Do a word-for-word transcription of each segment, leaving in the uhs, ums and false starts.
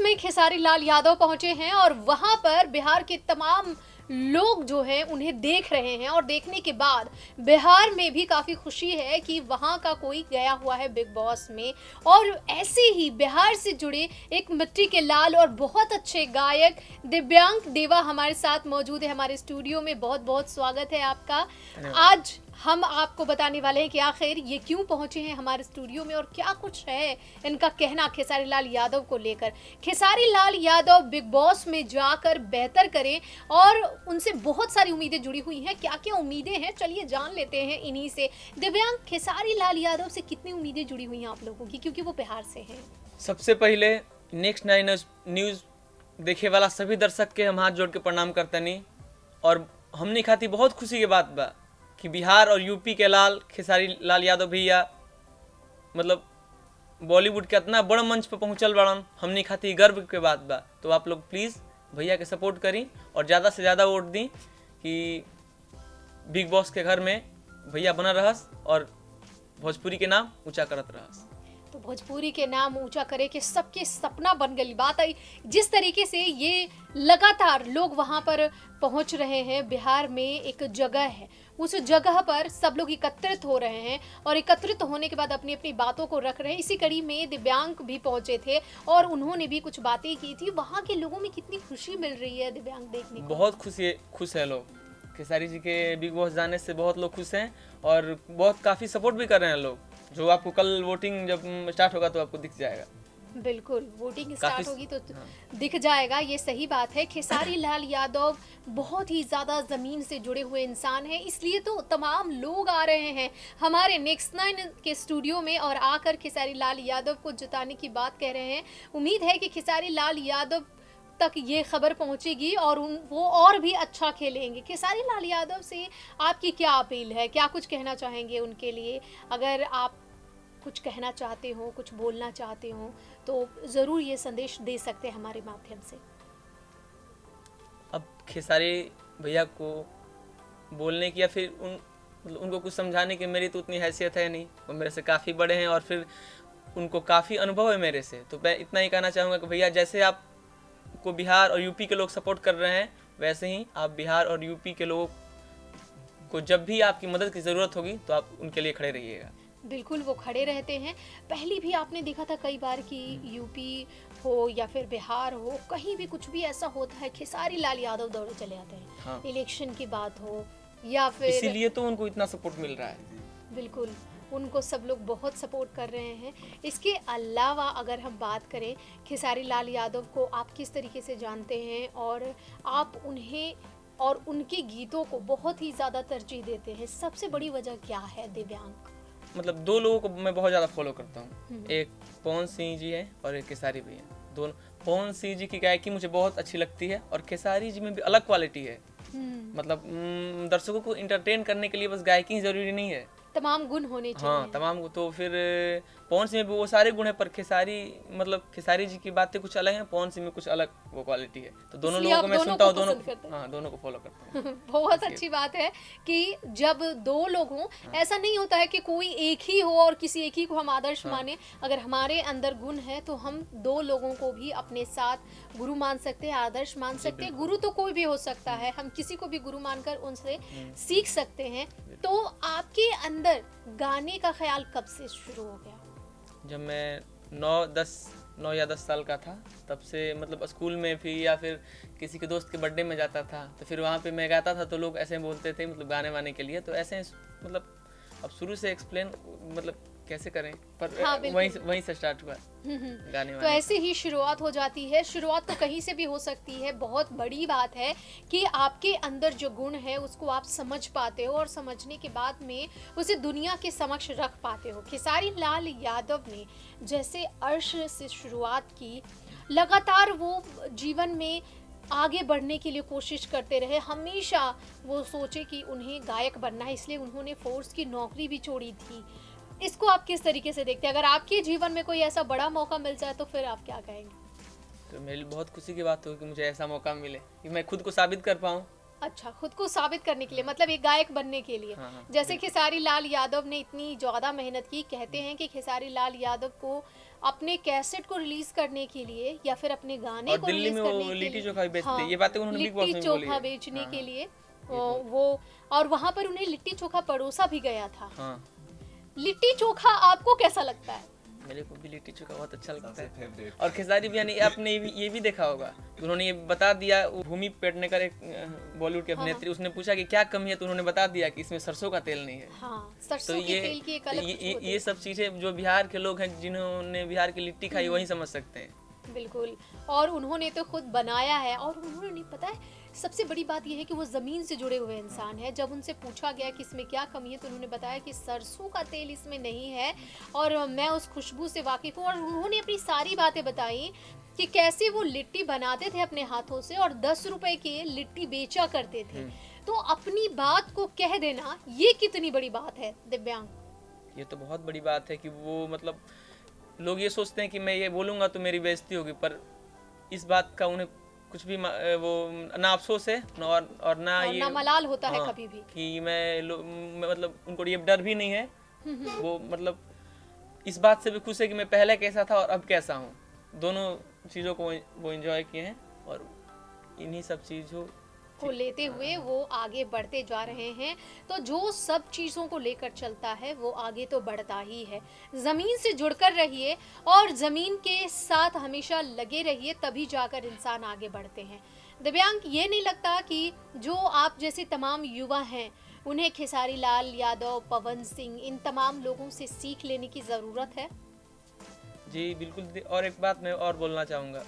में खेसारी लाल यादव पहुंचे हैं और वहां पर बिहार के तमाम लोग जो हैं उन्हें देख रहे हैं और देखने के बाद बिहार में भी काफ़ी खुशी है कि वहां का कोई गया हुआ है बिग बॉस में। और ऐसे ही बिहार से जुड़े एक मिट्टी के लाल और बहुत अच्छे गायक दिव्यांग देवा हमारे साथ मौजूद है हमारे स्टूडियो में। बहुत बहुत स्वागत है आपका। आज हम आपको बताने वाले हैं कि आखिर ये क्यों पहुंचे हैं हमारे स्टूडियो में और क्या कुछ है इनका कहना खेसारी लाल यादव को लेकर। खेसारी लाल यादव बिग बॉस में जाकर बेहतर करें और उनसे बहुत सारी उम्मीदें जुड़ी हुई हैं। क्या क्या उम्मीदें हैं चलिए जान लेते हैं इन्हीं से। दिव्यांग, खेसारी लाल यादव से कितनी उम्मीदें जुड़ी हुई हैं आप लोगों की, क्योंकि वो बिहार से हैं? सबसे पहले नेक्स्ट नाइन न्यूज़ देखे वाला सभी दर्शक के हम हाथ जोड़ के प्रणाम करते नहीं। और हमने खाती बहुत खुशी के बात बा कि बिहार और यूपी के लाल खेसारी लाल यादव भैया मतलब बॉलीवुड के इतना बड़ा मंच पर पहुंचल बड़न, हमने खाती गर्व के बात बा। तो आप लोग प्लीज़ भैया के सपोर्ट करी और ज़्यादा से ज़्यादा वोट दी कि बिग बॉस के घर में भैया बना रहस और भोजपुरी के नाम ऊंचा करत रहस। तो भोजपुरी के नाम ऊंचा करे कि सबके सपना बन गई बात आई। जिस तरीके से ये लगातार लोग वहां पर पहुंच रहे हैं, बिहार में एक जगह है, उस जगह पर सब लोग एकत्रित हो रहे हैं और एकत्रित होने के बाद अपनी अपनी बातों को रख रहे हैं। इसी कड़ी में दिव्यांग भी पहुंचे थे और उन्होंने भी कुछ बातें की थी। वहां के लोगों में कितनी खुशी मिल रही है दिव्यांग देखने को। बहुत खुशी खुश है लोग, खेसारी जी के बिग बॉस जाने से बहुत लोग खुश हैं और बहुत काफ़ी सपोर्ट भी कर रहे हैं लोग। जो आपको कल वोटिंग जब स्टार्ट होगा तो आपको दिख जाएगा। बिल्कुल, वोटिंग स्टार्ट होगी तो हाँ। दिख जाएगा, ये सही बात है। खेसारी लाल यादव बहुत ही ज़्यादा ज़मीन से जुड़े हुए इंसान हैं, इसलिए तो तमाम लोग आ रहे हैं हमारे नेक्स्ट नाइन के स्टूडियो में और आकर खेसारी लाल यादव को जिताने की बात कह रहे हैं। उम्मीद है कि खेसारी लाल यादव तक ये खबर पहुंचेगी और उन वो और भी अच्छा खेलेंगे। खेसारी लाल यादव से आपकी क्या अपील है, क्या कुछ कहना चाहेंगे उनके लिए? अगर आप कुछ कहना चाहते हो, कुछ बोलना चाहते हो तो ज़रूर ये संदेश दे सकते हैं हमारे माध्यम से। अब खेसारी भैया को बोलने की या फिर उन मतलब उनको कुछ समझाने की मेरी तो उतनी हैसियत है नहीं। वो मेरे से काफ़ी बड़े हैं और फिर उनको काफ़ी अनुभव है मेरे से। तो मैं इतना ही कहना चाहूँगा कि भैया जैसे आप को बिहार और यूपी के लोग सपोर्ट कर रहे हैं, वैसे ही आप बिहार और यूपी के लोगों को जब भी आपकी मदद की ज़रूरत होगी तो आप उनके लिए खड़े रहिएगा। बिल्कुल, वो खड़े रहते हैं। पहले भी आपने देखा था कई बार कि यूपी हो या फिर बिहार हो, कहीं भी कुछ भी ऐसा होता है खेसारी लाल यादव दौड़े चले आते हैं। हाँ। इलेक्शन की बात हो या फिर इसीलिए तो उनको इतना सपोर्ट मिल रहा है। बिल्कुल, उनको सब लोग बहुत सपोर्ट कर रहे हैं। इसके अलावा अगर हम बात करें खेसारी लाल यादव को आप किस तरीके से जानते हैं और आप उन्हें और उनके गीतों को बहुत ही ज़्यादा तरजीह देते हैं, सबसे बड़ी वजह क्या है दिव्यांग? मतलब दो लोगों को मैं बहुत ज़्यादा फॉलो करता हूँ, एक पवन सिंह जी है और एक खेसारी भैया। दोनों, पवन सिंह जी की गायकी मुझे बहुत अच्छी लगती है और खेसारी जी में भी अलग क्वालिटी है। मतलब दर्शकों को इंटरटेन करने के लिए बस गायकी ही जरूरी नहीं है, तमाम गुण होने चाहिए। हाँ, तमाम। तो फिर पवन सिंह में भी वो सारे गुण है, पर खेसारी मतलब खेसारी जी की बातें कुछ अलग हैं, पवन सिंह में कुछ अलग वो क्वालिटी है। तो दोनों लोगों को मैं सुनता हूँ, दोनों हाँ दोनों को फॉलो करता हूँ। बहुत अच्छी बात है कि जब दो लोग हों, ऐसा नहीं होता है कि कोई एक ही हो और किसी एक ही को हम आदर्श हाँ। माने। अगर हमारे अंदर गुण है तो हम दो लोगों को भी अपने साथ गुरु मान सकते हैं, आदर्श मान सकते हैं। गुरु तो कोई भी हो सकता है, हम किसी को भी गुरु मानकर उनसे सीख सकते हैं। तो आपके अंदर गाने का ख्याल कब से शुरू हो गया? जब मैं नौ दस नौ या दस साल का था, तब से मतलब स्कूल में भी या फिर किसी के दोस्त के बर्थडे में जाता था तो फिर वहाँ पे मैं गाता था तो लोग ऐसे बोलते थे मतलब गाने वाने के लिए। तो ऐसे मतलब अब शुरू से एक्सप्लेन मतलब कैसे करें, पर हाँ, वहीं वहीं से स्टार्ट हुआ गाने तो ऐसे ही शुरुआत हो जाती है। शुरुआत तो कहीं से भी हो सकती है। बहुत बड़ी बात है कि आपके अंदर जो गुण है उसको आप समझ पाते हो और समझने के बाद में उसे दुनिया के समक्ष रख पाते हो। खेसारी लाल यादव ने जैसे अर्श से शुरुआत की, लगातार वो जीवन में आगे बढ़ने के लिए कोशिश करते रहे। हमेशा वो सोचे कि उन्हें गायक बनना है, इसलिए उन्होंने फोर्स की नौकरी भी छोड़ी थी। इसको आप किस तरीके से देखते हैं? अगर आपके जीवन में कोई ऐसा बड़ा मौका मिल जाए तो फिर आप क्या कहेंगे? तो मेरी बहुत खुशी की बात हो कि मुझे ऐसा मौका मिले कि मैं खुद को साबित कर पाऊँ अच्छा, खुद को साबित करने के लिए, मतलब एक गायक बनने के लिए। हाँ, हाँ, जैसे खेसारी लाल यादव ने इतनी ज़्यादा मेहनत की, कहते हैं कि खेसारी लाल यादव को अपने कैसेट को रिलीज करने के लिए या फिर अपने गाने और को दिल्ली रिलीज में करने वो के लिट्टी लिए, चोखा भी बेचते हैं। हाँ, ये बातें उन्होंने बिग बॉस लिट्टी में भी बोली चोखा है। बेचने हाँ, के हाँ, लिए तो वो, और वहां पर उन्हें लिट्टी चोखा परोसा भी गया था। हाँ, लिट्टी चोखा आपको कैसा लगता है? मेरे को भी लिट्टी चोखा बहुत अच्छा लगता है। और खेसारी भैया ने आपने ये भी, ये भी देखा होगा, उन्होंने ये बता दिया, भूमि पेडनेकर एक बॉलीवुड की अभिनेत्री, हाँ, उसने पूछा कि क्या कमी है, तो उन्होंने बता दिया कि इसमें सरसों का तेल नहीं है। हाँ, तो सरसों के ये तेल की एक अलग ये, खुशबू होती ये है। सब चीजें जो बिहार के लोग हैं, जिन्होंने बिहार की लिट्टी खाई, वही समझ सकते हैं। बिल्कुल, और उन्होंने तो खुद बनाया है, और उन्होंने, पता है सबसे बड़ी बात यह है कि वो ज़मीन से जुड़े हुए इंसान है। जब उनसे पूछा गया कि इसमें क्या कमी है, तो उन्होंने बताया कि सरसों का तेल इसमें नहीं है और मैं उस खुशबू से वाकिफ़ हूँ। और उन्होंने अपनी सारी बातें बताई कि कैसे वो लिट्टी बनाते थे अपने हाथों से और दस रुपए की लिट्टी बेचा करते थे। तो अपनी बात को कह देना, ये कितनी बड़ी बात है दिव्यांग। ये तो बहुत बड़ी बात है कि वो, मतलब लोग ये सोचते हैं कि मैं ये बोलूँगा तो मेरी बेइज्जती होगी, पर इस बात का उन्हें कुछ भी वो ना अफसोस है न और, और ना और ये ना मलाल होता हाँ, है कभी भी कि मैं, मैं मतलब उनको ये डर भी नहीं है। वो मतलब इस बात से भी खुश है कि मैं पहले कैसा था और अब कैसा हूँ, दोनों चीज़ों को वो एंजॉय किए हैं और इन्हीं सब चीज़ों को लेते हुए वो आगे बढ़ते जा रहे हैं। तो जो सब चीज़ों को लेकर चलता है वो आगे तो बढ़ता ही है। ज़मीन से जुड़कर रहिए और ज़मीन के साथ हमेशा लगे रहिए, तभी जाकर इंसान आगे बढ़ते हैं। दिव्यांग, ये नहीं लगता कि जो आप जैसे तमाम युवा हैं, उन्हें खेसारी लाल यादव, पवन सिंह, इन तमाम लोगों से सीख लेने की ज़रूरत है? जी बिल्कुल। और एक बात मैं और बोलना चाहूँगा,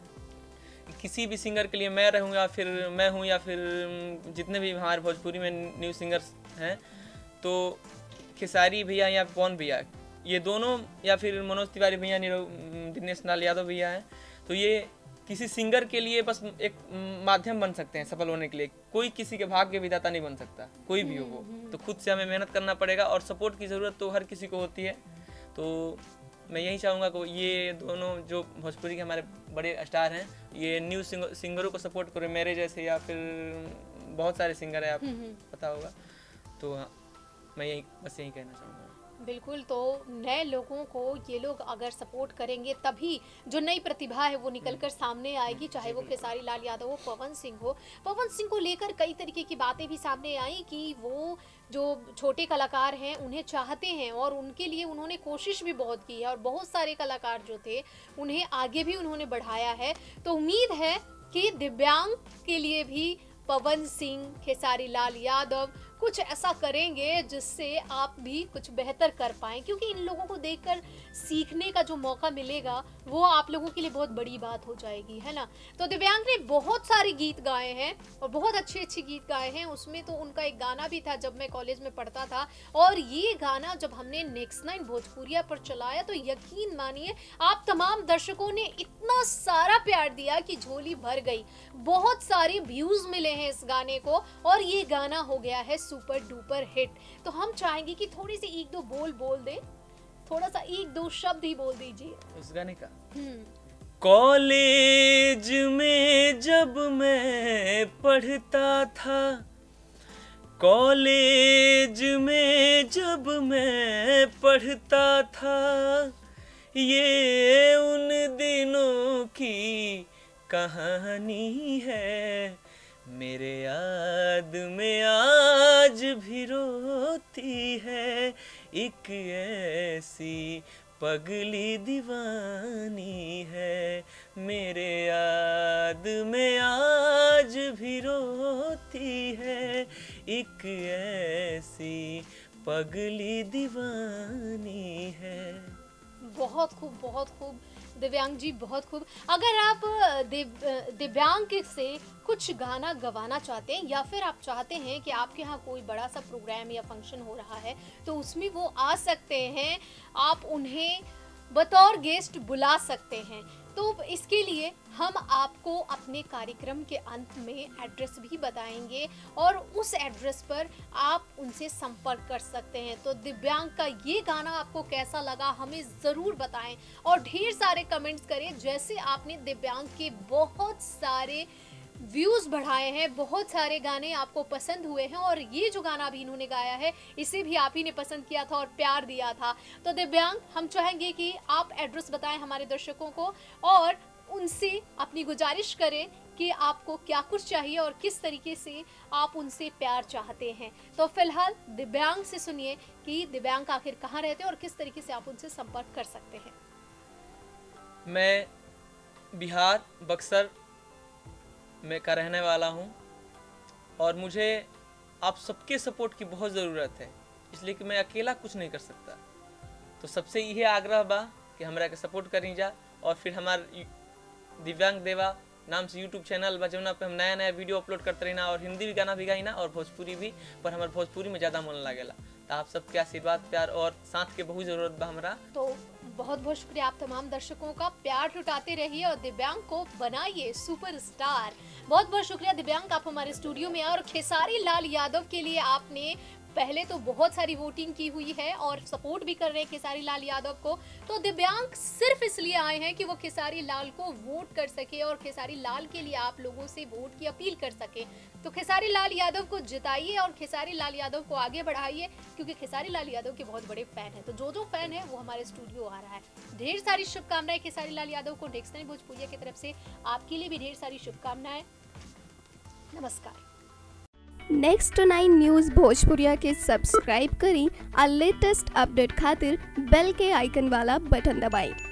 किसी भी सिंगर के लिए मैं रहूँ या फिर मैं हूँ या फिर जितने भी हमारे भोजपुरी में न्यू सिंगर्स हैं, तो खेसारी भैया या पवन भैया, ये दोनों, या फिर मनोज तिवारी भैया, दिनेश लाल यादव भैया हैं, तो ये किसी सिंगर के लिए बस एक माध्यम बन सकते हैं सफल होने के लिए। कोई किसी के भाग्य के विधाता नहीं बन सकता, कोई भी हो वो। तो खुद से हमें मेहनत करना पड़ेगा और सपोर्ट की ज़रूरत तो हर किसी को होती है। तो मैं यही चाहूँगा कि ये दोनों जो भोजपुरी के हमारे बड़े स्टार हैं, ये न्यू सिंगरों को सपोर्ट करें, मेरे जैसे, या फिर बहुत सारे सिंगर हैं, आप पता होगा। तो मैं यही बस यही कहना चाहूँगा। बिल्कुल, तो नए लोगों को ये लोग अगर सपोर्ट करेंगे तभी जो नई प्रतिभा है वो निकलकर सामने आएगी, चाहे वो खेसारी लाल यादव हो, पवन सिंह हो। पवन सिंह को लेकर कई तरीके की बातें भी सामने आई कि वो जो छोटे कलाकार हैं उन्हें चाहते हैं और उनके लिए उन्होंने कोशिश भी बहुत की है, और बहुत सारे कलाकार जो थे उन्हें आगे भी उन्होंने बढ़ाया है। तो उम्मीद है कि दिव्यांग के लिए भी पवन सिंह, खेसारी लाल यादव कुछ ऐसा करेंगे जिससे आप भी कुछ बेहतर कर पाएं, क्योंकि इन लोगों को देखकर सीखने का जो मौका मिलेगा वो आप लोगों के लिए बहुत बड़ी बात हो जाएगी, है ना। तो दिव्यांग ने बहुत सारे गीत गाए हैं और बहुत अच्छे अच्छे गीत गाए हैं। उसमें तो उनका एक गाना भी था जब मैं कॉलेज में पढ़ता था, और ये गाना जब हमने नेक्स्ट नाइन भोजपुरिया पर चलाया तो यकीन मानिए आप तमाम दर्शकों ने इतना सारा प्यार दिया कि झोली भर गई। बहुत सारे व्यूज मिले हैं इस गाने को और ये गाना हो गया है सुपर डुपर हिट। तो हम चाहेंगे कि थोड़ी सी एक दो बोल बोल दे, थोड़ा सा एक दो शब्द ही बोल दीजिए उस गाने का। कॉलेज में जब मैं पढ़ता था, कॉलेज में जब मैं पढ़ता था, ये उन दिनों की कहानी है, मेरे याद में आज भी रोती है एक ऐसी पगली दीवानी है, मेरे याद में आज भी रोती है एक ऐसी पगली दीवानी है। बहुत खूब, बहुत खूब दिव्यांग जी, बहुत खूब। अगर आप दिव, दिव्यांग से कुछ गाना गवाना चाहते हैं या फिर आप चाहते हैं कि आपके यहाँ कोई बड़ा सा प्रोग्राम या फंक्शन हो रहा है तो उसमें वो आ सकते हैं, आप उन्हें बतौर गेस्ट बुला सकते हैं, तो इसके लिए हम आपको अपने कार्यक्रम के अंत में एड्रेस भी बताएंगे और उस एड्रेस पर आप उनसे संपर्क कर सकते हैं। तो दिव्यांग का ये गाना आपको कैसा लगा हमें ज़रूर बताएं और ढेर सारे कमेंट्स करें, जैसे आपने दिव्यांग के बहुत सारे व्यूज़ बढ़ाए हैं, बहुत सारे गाने आपको पसंद हुए हैं और ये जो गाना भी इन्होंने गाया है इसे भी आप ही ने पसंद किया था और प्यार दिया था। तो दिव्यांग, हम चाहेंगे कि आप एड्रेस बताएं हमारे दर्शकों को और उनसे अपनी गुजारिश करें कि आपको क्या कुछ चाहिए और किस तरीके से आप उनसे प्यार चाहते हैं। तो फिलहाल दिव्यांग से सुनिए कि दिव्यांग आखिर कहाँ रहते हैं और किस तरीके से आप उनसे संपर्क कर सकते हैं। मैं बिहार बक्सर में का रहने वाला हूँ और मुझे आप सबके सपोर्ट की बहुत ज़रूरत है, इसलिए कि मैं अकेला कुछ नहीं कर सकता। तो सबसे यही आग्रह बा कि हमरा के सपोर्ट करी जा और फिर हमार दिव्यांग देवा नाम से यूट्यूब चैनल बा जौना पे हम नया नया वीडियो अपलोड करते रही ना और हिंदी भी गाना भी गाई ना और भोजपुरी भी, पर हमारे भोजपुरी में ज़्यादा मन लागेला। तो आप सबके आशीर्वाद प्यार और साथ के बहुत ज़रूरत बा हमरा। तो बहुत बहुत शुक्रिया आप तमाम दर्शकों का, प्यार लुटाते रहिए और दिव्यांग को बनाइए सुपरस्टार। बहुत बहुत शुक्रिया दिव्यांग, आप हमारे स्टूडियो में आए और खेसारी लाल यादव के लिए आपने पहले तो बहुत सारी वोटिंग की हुई है और सपोर्ट भी कर रहे हैं खेसारी लाल यादव को। तो दिव्यांग सिर्फ इसलिए आए हैं कि वो खेसारी लाल को वोट कर सके और खेसारी लाल के लिए आप लोगों से वोट की अपील कर सके। तो खेसारी लाल यादव को जिताइए और खेसारी लाल यादव को आगे बढ़ाइए, क्योंकि खेसारी लाल यादव के बहुत बड़े फैन हैं। तो जो जो फैन है वो हमारे स्टूडियो आ रहा है। ढेर सारी शुभकामनाएं खेसारी लाल यादव को नेक्स्ट टाइम भोजपुरिया की तरफ से, आपके लिए भी ढेर सारी शुभकामनाएं। नमस्कार। नेक्स्ट नाइन न्यूज़ भोजपुरिया के सब्सक्राइब करी और लेटेस्ट अपडेट खातिर बेल के आइकन वाला बटन दबाएं।